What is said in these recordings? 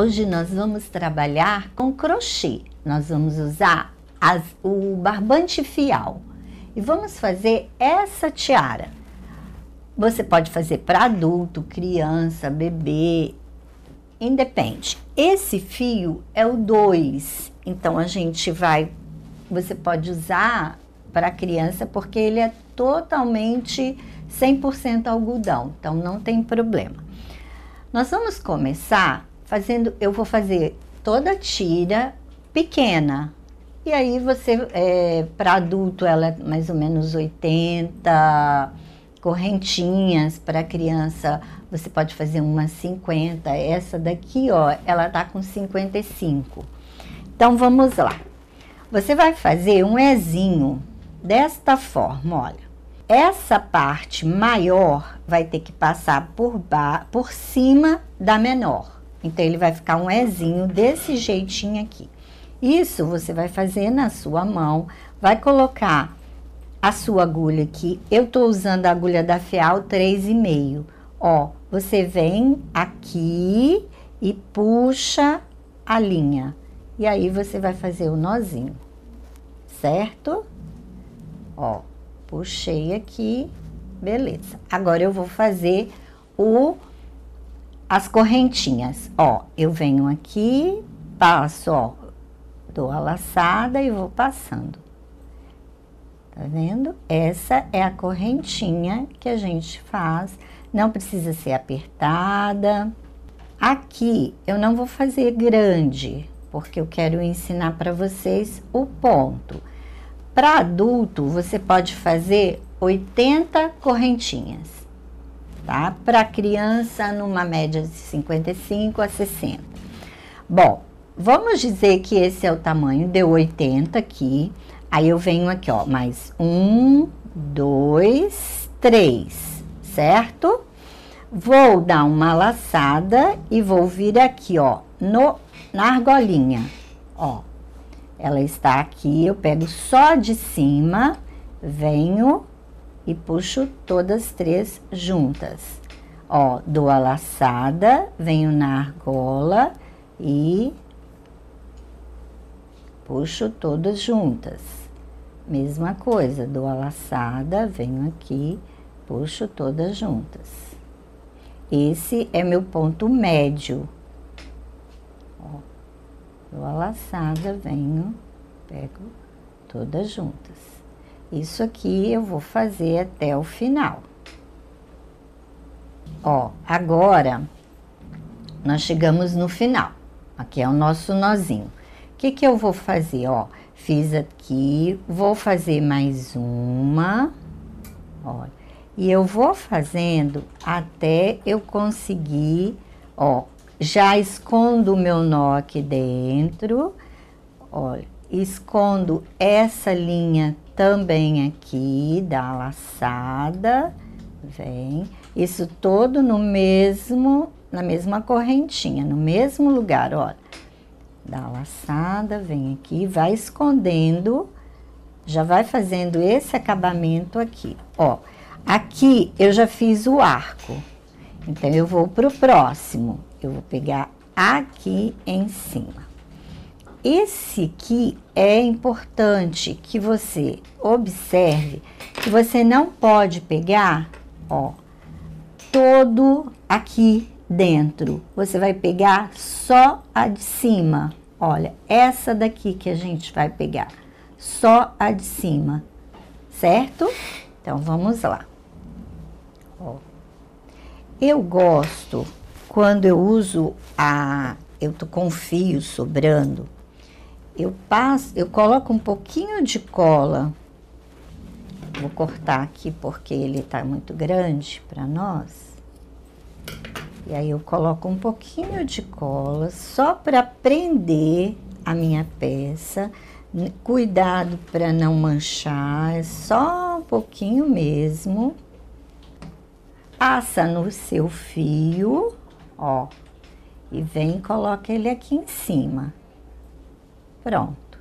Hoje nós vamos trabalhar com crochê. Nós vamos usar o barbante fial e vamos fazer essa tiara. Você pode fazer para adulto, criança, bebê, independe. Esse fio é o 2, então você pode usar para criança porque ele é totalmente 100% algodão, então não tem problema. Nós vamos começar fazendo, eu vou fazer toda a tira pequena, e aí para adulto ela é mais ou menos 80 correntinhas, para criança você pode fazer umas 50, essa daqui ó, ela tá com 55. Então vamos lá, você vai fazer um ezinho desta forma, olha. Essa parte maior vai ter que passar por cima da menor. Então, ele vai ficar um ezinho desse jeitinho aqui. Isso você vai fazer na sua mão. Vai colocar a sua agulha aqui. Eu tô usando a agulha da Fial 3,5. Ó, você vem aqui e puxa a linha. E aí, você vai fazer o nozinho. Certo? Ó. Puxei aqui, beleza. Agora eu vou fazer as correntinhas. Ó, eu venho aqui, passo, ó, dou a laçada e vou passando. Tá vendo? Essa é a correntinha que a gente faz. Não precisa ser apertada. Aqui eu não vou fazer grande, porque eu quero ensinar para vocês o ponto. Para adulto, você pode fazer 80 correntinhas, tá? Para criança, numa média de 55 a 60. Bom, vamos dizer que esse é o tamanho, deu 80 aqui. Aí eu venho aqui, ó, mais 1, 2, 3, certo? Vou dar uma laçada e vou vir aqui, ó, na argolinha, ó. Ela está aqui, eu pego só de cima, venho e puxo todas 3 juntas. Ó, dou a laçada, venho na argola e puxo todas juntas. Mesma coisa, dou a laçada, venho aqui, puxo todas juntas. Esse é meu ponto médio. Dou a laçada, venho, pego todas juntas. Isso aqui eu vou fazer até o final. Ó, agora, nós chegamos no final. Aqui é o nosso nozinho. O que que eu vou fazer, ó? Fiz aqui, vou fazer mais uma, ó. E eu vou fazendo até eu conseguir, ó. Já escondo o meu nó aqui dentro, olha, escondo essa linha também aqui, dá a laçada, vem, isso todo na mesma correntinha, no mesmo lugar, olha, dá a laçada, vem aqui, vai escondendo, já vai fazendo esse acabamento aqui, ó, aqui eu já fiz o arco, então eu vou pro próximo. Eu vou pegar aqui em cima. Esse aqui é importante que você observe que você não pode pegar, ó, todo aqui dentro. Você vai pegar só a de cima. Olha, essa daqui que a gente vai pegar. Só a de cima, certo? Então, vamos lá. Ó. Eu gosto... Quando eu uso eu tô com fio sobrando, eu coloco um pouquinho de cola. Vou cortar aqui porque ele tá muito grande para nós. E aí eu coloco um pouquinho de cola só para prender a minha peça. Cuidado para não manchar, é só um pouquinho mesmo. Passa no seu fio. Ó, e vem e coloca ele aqui em cima. Pronto.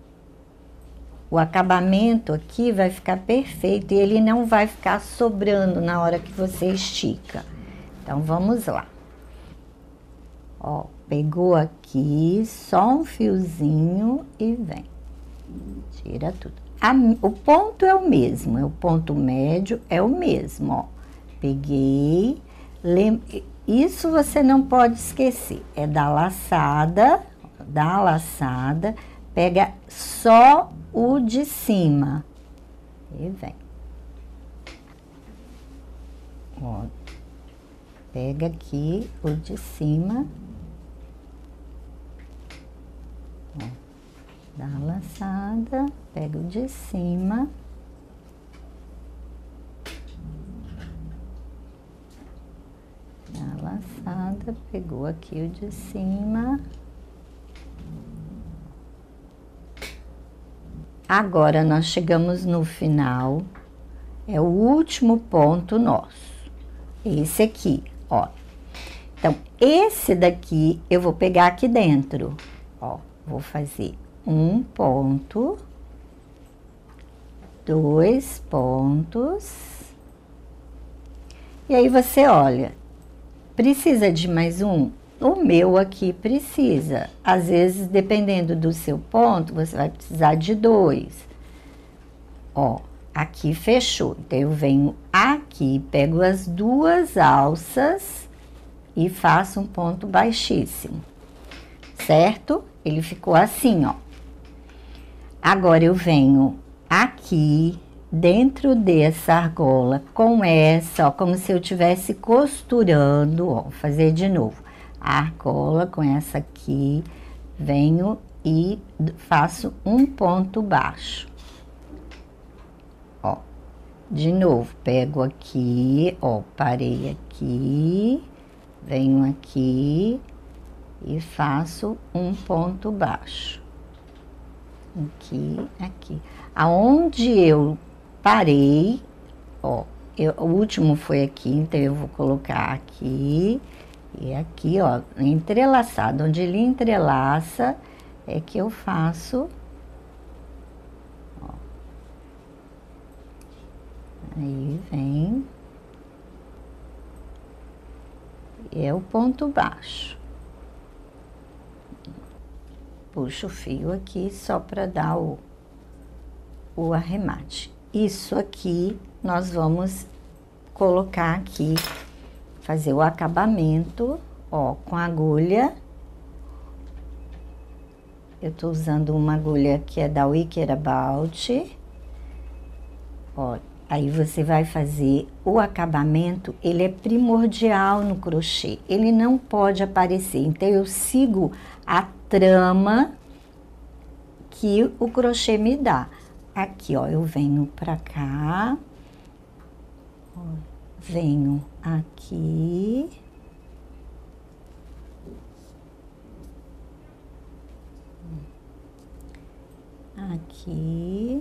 O acabamento aqui vai ficar perfeito e ele não vai ficar sobrando na hora que você estica. Então, vamos lá. Ó, pegou aqui, só um fiozinho e vem. Tira tudo. O ponto é o mesmo, o ponto médio é o mesmo, ó. Peguei, isso você não pode esquecer, é da laçada, pega só o de cima e vem. Ó, pega aqui o de cima, ó, dá a laçada, pega o de cima. Dá a laçada, pegou aqui o de cima. Agora, nós chegamos no final, é o último ponto nosso. Esse aqui, ó. Então, esse daqui eu vou pegar aqui dentro, ó. Vou fazer um ponto, 2 pontos. E aí, você olha, precisa de mais um? O meu aqui precisa. Às vezes, dependendo do seu ponto, você vai precisar de 2. Ó, aqui fechou. Então, eu venho aqui, pego as 2 alças e faço um ponto baixíssimo, certo? Ele ficou assim, ó. Agora, eu venho aqui, dentro dessa argola, com essa, ó, como se eu estivesse costurando, ó, vou fazer de novo. A argola com essa aqui, venho e faço um ponto baixo. Ó, de novo, pego aqui, ó, parei aqui, venho aqui e faço um ponto baixo. Aqui. Aonde eu parei, ó, o último foi aqui, então eu vou colocar aqui e aqui, ó, entrelaçado. Onde ele entrelaça é que eu faço, ó. Aí vem, é o ponto baixo. Puxo o fio aqui só para dar o arremate. Isso aqui nós vamos colocar aqui, fazer o acabamento, ó, com a agulha. Eu tô usando uma agulha que é da Wicked About. Ó, aí você vai fazer o acabamento, ele é primordial no crochê, ele não pode aparecer. Então, eu sigo a trama que o crochê me dá. Aqui, ó, eu venho pra cá, ó, venho aqui, aqui,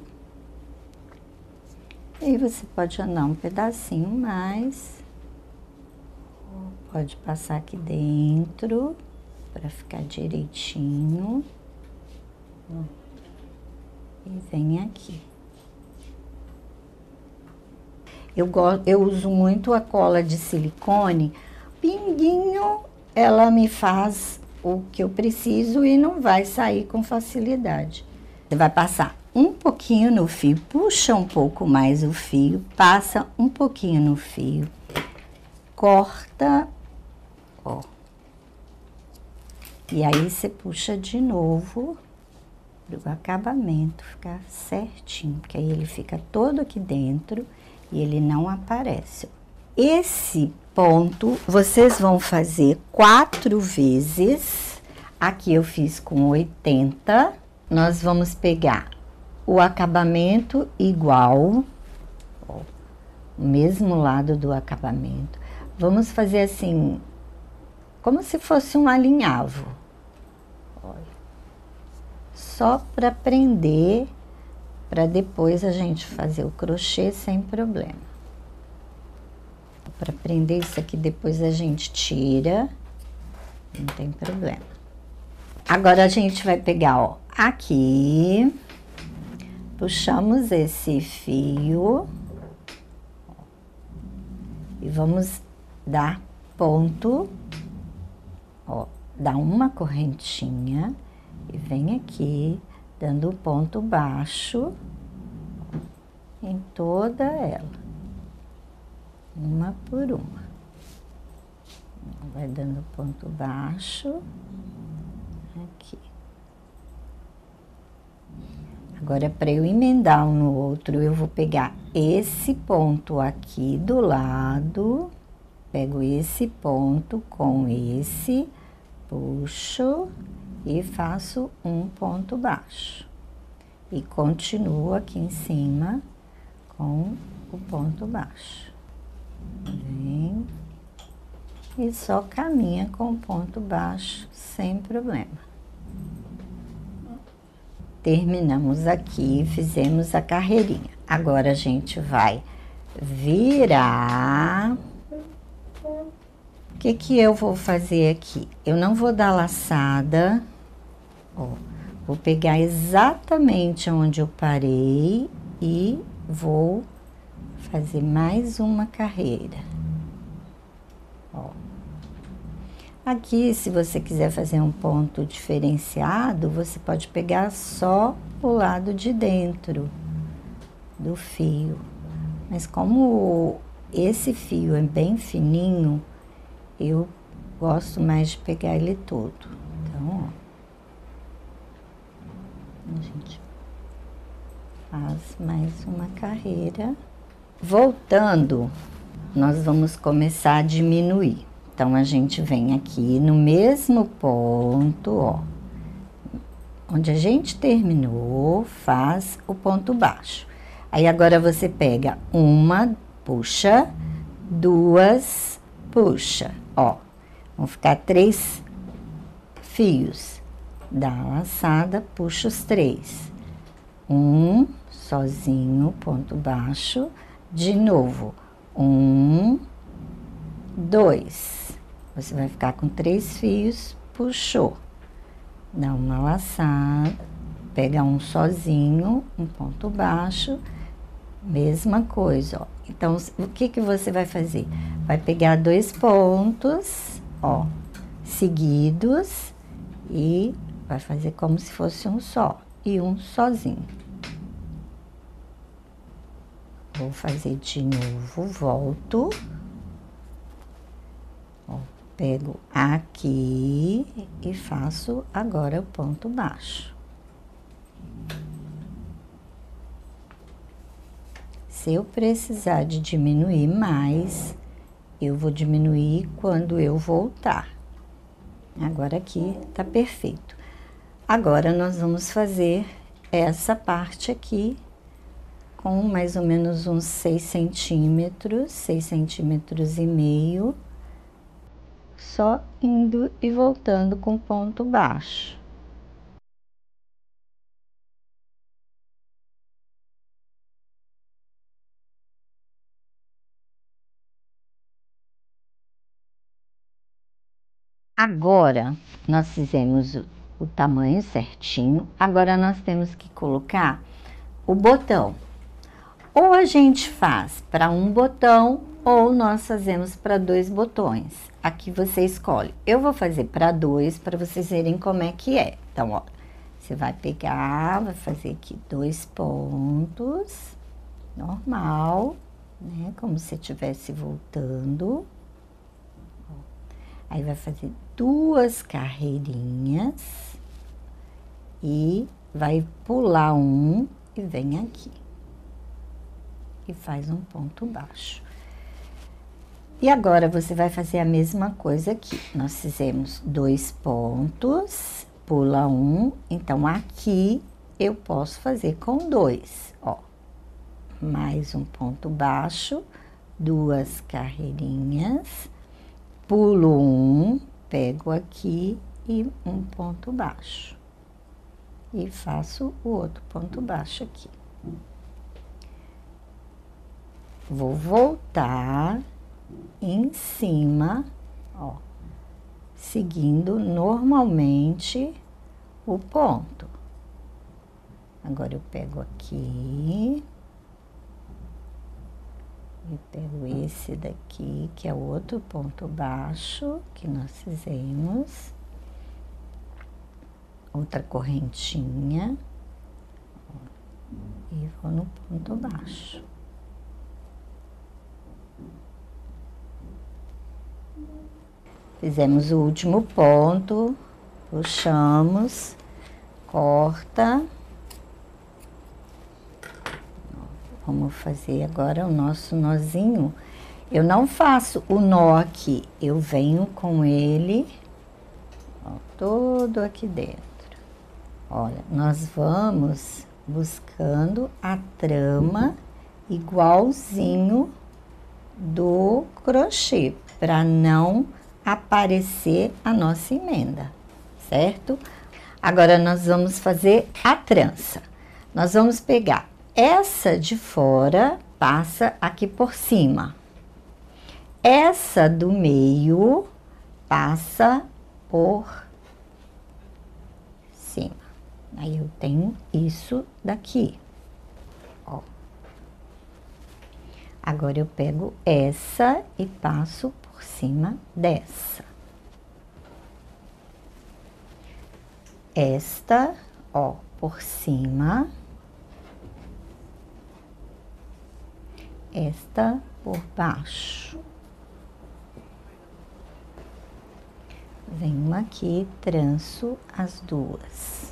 e aí você pode andar um pedacinho mais, pode passar aqui dentro, para ficar direitinho, ó, e vem aqui. Eu uso muito a cola de silicone, pinguinho, ela me faz o que eu preciso e não vai sair com facilidade. Você vai passar um pouquinho no fio, puxa um pouco mais o fio, passa um pouquinho no fio, corta, ó. E aí, você puxa de novo, o acabamento ficar certinho, porque aí ele fica todo aqui dentro e ele não aparece. Esse ponto, vocês vão fazer 4 vezes. Aqui eu fiz com 80. Nós vamos pegar o acabamento igual, ó, o mesmo lado do acabamento. Vamos fazer assim, como se fosse um alinhavo. Olha. Só para prender, para depois a gente fazer o crochê sem problema. Para prender isso aqui, depois a gente tira, não tem problema. Agora, a gente vai pegar, ó, aqui, puxamos esse fio, ó, e vamos dar ponto, ó, dá uma correntinha e vem aqui, dando um ponto baixo em toda ela, uma por uma. Vai dando ponto baixo aqui. Agora, para eu emendar um no outro, eu vou pegar esse ponto aqui do lado, pego esse ponto com esse, puxo e faço um ponto baixo. E continuo aqui em cima com o ponto baixo. Vem. E só caminha com o ponto baixo, sem problema. Terminamos aqui, fizemos a carreirinha. Agora, a gente vai virar. O que que eu vou fazer aqui? Eu não vou dar laçada, ó. Vou pegar exatamente onde eu parei e vou fazer mais uma carreira. Ó. Aqui, se você quiser fazer um ponto diferenciado, você pode pegar só o lado de dentro do fio. Mas como esse fio é bem fininho, eu gosto mais de pegar ele todo. Então, ó, a gente faz mais uma carreira. Voltando, nós vamos começar a diminuir. Então, a gente vem aqui no mesmo ponto, ó, onde a gente terminou, faz o ponto baixo. Aí, agora você pega uma, puxa, duas, puxa, ó. Vão ficar 3 fios. Dá a laçada, puxa os 3. Um, sozinho, ponto baixo. De novo, 1, 2. Você vai ficar com 3 fios, puxou. Dá uma laçada, pega um sozinho, um ponto baixo, mesma coisa, ó. Então, o que que você vai fazer? Vai pegar 2 pontos, ó, seguidos e vai fazer como se fosse um só e um sozinho. Vou fazer de novo, volto. Ó, pego aqui e faço agora o ponto baixo. Se eu precisar de diminuir mais, eu vou diminuir quando eu voltar. Agora aqui tá perfeito. Agora nós vamos fazer essa parte aqui com mais ou menos uns 6 centímetros, 6 centímetros e meio, só indo e voltando com ponto baixo. Agora, nós fizemos o tamanho certinho, agora nós temos que colocar o botão. Ou a gente faz para um botão, ou nós fazemos para 2 botões. Aqui você escolhe. Eu vou fazer para 2, para vocês verem como é que é. Então, ó, você vai pegar, vai fazer aqui 2 pontos, normal, né? Como se estivesse voltando. Aí, vai fazer 2 carreirinhas e vai pular um e vem aqui. E faz um ponto baixo. E agora, você vai fazer a mesma coisa aqui. Nós fizemos 2 pontos, pula um, então aqui eu posso fazer com 2, ó. Mais um ponto baixo, 2 carreirinhas, pulo um, pego aqui e um ponto baixo. E faço o outro ponto baixo aqui. Vou voltar em cima, ó, seguindo normalmente o ponto. Agora, eu pego aqui e pego esse daqui, que é o outro ponto baixo que nós fizemos, outra correntinha e vou no ponto baixo. Fizemos o último ponto, puxamos, corta. Vamos fazer agora o nosso nozinho. Eu não faço o nó aqui, eu venho com ele, ó, todo aqui dentro. Olha, nós vamos buscando a trama igualzinho do crochê, para não aparecer a nossa emenda, certo? Agora, nós vamos fazer a trança. Nós vamos pegar essa de fora, passa aqui por cima. Essa do meio, passa por cima. Aí, eu tenho isso daqui, ó. Agora, eu pego essa e passo por cima dessa. Esta, ó, por cima. Esta por baixo. Venho aqui, tranço as duas.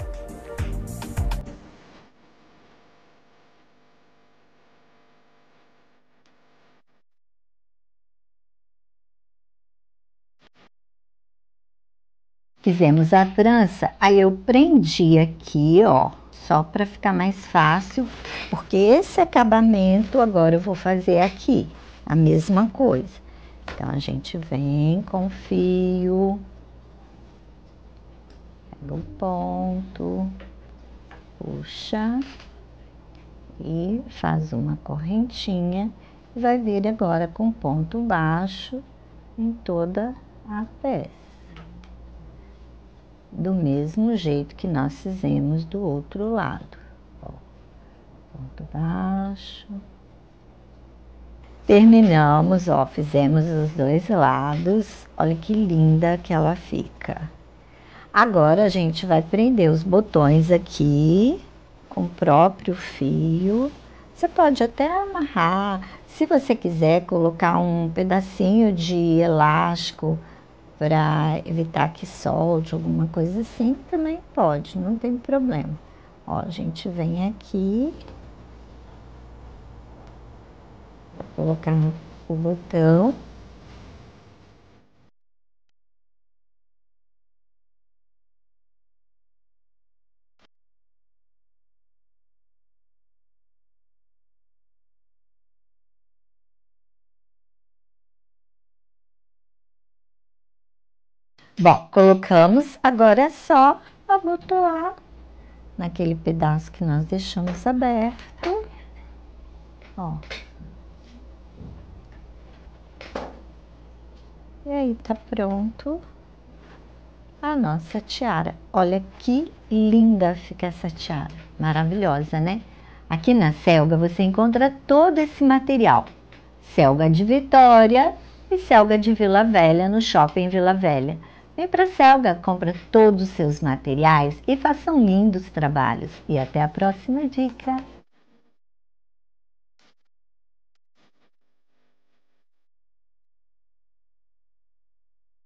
Fizemos a trança, aí eu prendi aqui, ó, só para ficar mais fácil, porque esse acabamento agora eu vou fazer aqui, a mesma coisa. Então, a gente vem com o fio, pega o ponto, puxa e faz uma correntinha e vai vir agora com ponto baixo em toda a peça. Do mesmo jeito que nós fizemos do outro lado. Ó, ponto baixo. Terminamos, ó, fizemos os dois lados. Olha que linda que ela fica. Agora, a gente vai prender os botões aqui com o próprio fio. Você pode até amarrar, se você quiser colocar um pedacinho de elástico para evitar que solte, alguma coisa assim, também pode, não tem problema. Ó, a gente vem aqui, vou colocar o botão. Bom, colocamos, agora é só abotoar naquele pedaço que nós deixamos aberto, ó. E aí, tá pronto a nossa tiara. Olha que linda fica essa tiara, maravilhosa, né? Aqui na Selga você encontra todo esse material. Selga de Vitória e Selga de Vila Velha, no Shopping Vila Velha. Vem para Selga, compra todos os seus materiais e façam lindos trabalhos. E até a próxima dica!